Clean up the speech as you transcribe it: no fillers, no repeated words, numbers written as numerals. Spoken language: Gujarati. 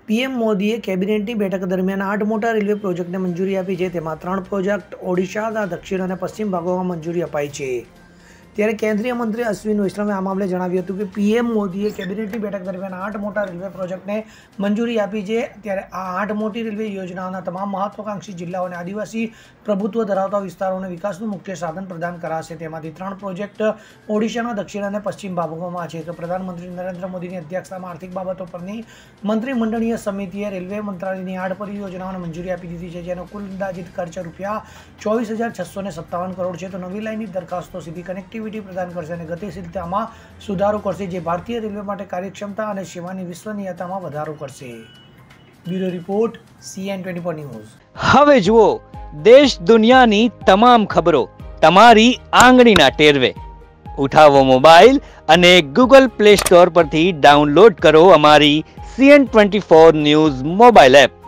પીએમ મોદીએ કેબિનેટની બેઠક દરમિયાન 8 મોટા રેલવે પ્રોજેક્ટને મંજૂરી આપી છે. તેમાં 3 પ્રોજેક્ટ ઓડિશાના દક્ષિણ અને પશ્ચિમ ભાગોમાં મંજૂરી અપાઈ છે. ત્યારે કેન્દ્રીય મંત્રી અશ્વિન વૈષ્ણવે આ મામલે જણાવ્યું હતું કે પીએમ મોદીએ કેબિનેટની બેઠક દરમિયાન 8 મોટા રેલવે પ્રોજેક્ટને મંજૂરી આપી છે. ત્યારે આ 8 મોટી રેલવે યોજનાઓના તમામ મહત્વાકાંક્ષી જિલ્લાઓ અને આદિવાસી પ્રભુત્વ ધરાવતા વિસ્તારોને વિકાસનું મુખ્ય સાધન પ્રદાન કરાશે. તેમાંથી 3 પ્રોજેક્ટ ઓડિશાના દક્ષિણ અને પશ્ચિમ ભાગોમાં છે. તો પ્રધાનમંત્રી નરેન્દ્ર મોદીની અધ્યક્ષતામાં આર્થિક બાબતો પરની મંત્રીમંડળીય સમિતિએ રેલવે મંત્રાલયની 8 પરિયોજનાઓને મંજૂરી આપી દીધી છે, જેનો કુલ અંદાજિત ખર્ચ ₹24,657 કરોડ છે. તો નવી લાઇનની દરખાસ્તો સીધી કનેક્ટિવિટી પ્રદાન કરશે અને ગતિશીલતામાં સુધારો કરશે, જે ભારતીય રેલવે માટે કાર્યક્ષમતા અને સેવાની વિશ્વસનીયતામાં વધારો કરશે. Bureau report, CN24 news. હવે જુઓ દેશ દુનિયાની તમામ ખબરો તમારી આંગળીના ટેરવે. ઉઠાવો મોબાઈલ અને Google Play Store પરથી ડાઉનલોડ કરો અમારી CN24 ન્યૂઝ મોબાઈલ એપ.